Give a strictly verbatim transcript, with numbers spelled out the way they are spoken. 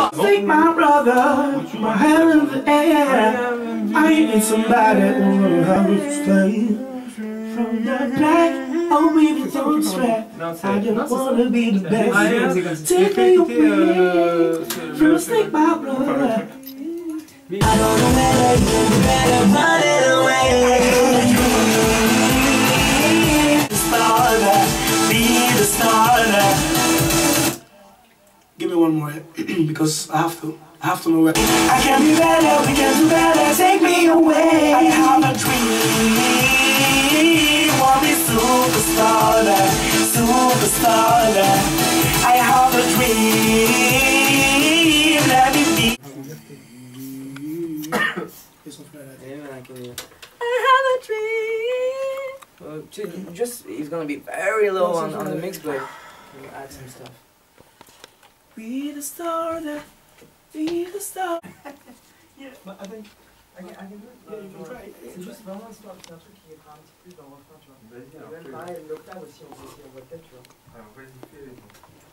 Take my brother, my hand in the air. I ain't somebody who's gonna have to stay. From the black, I'll be the third strap. I just wanna be the best. Take me away from a snake, my brother. I don't know where you better run it away. Be the starter, be the starter. Give me one more because I have to, I have to know where. I can be better, we can do better. Take me away. I have a dream. Want me superstar, superstar. I have a dream. Let me be. I have a dream. Well, just he's gonna be very low on, on the mix blade. We'll add some stuff. Be the star that, be the star. Yeah, but I think I can, I can do it. Yeah, you can try it. C'est juste vraiment histoire, c'est un truc qui est un petit peu dans le refrain, tu vois. Vas-y, alors. Même pareil, l'octave aussi, on peut essayer en voix de tête, tu vois. Alors, vas-y, fais les